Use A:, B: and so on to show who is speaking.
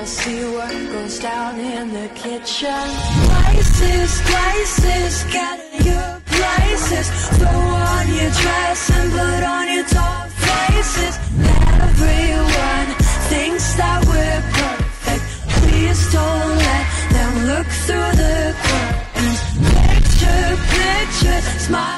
A: see what goes down in the kitchen. Places, get in your places. Throw on your dress and put on your top faces. Everyone thinks that we're perfect. Please don't let them look through the curtains. Picture, smile.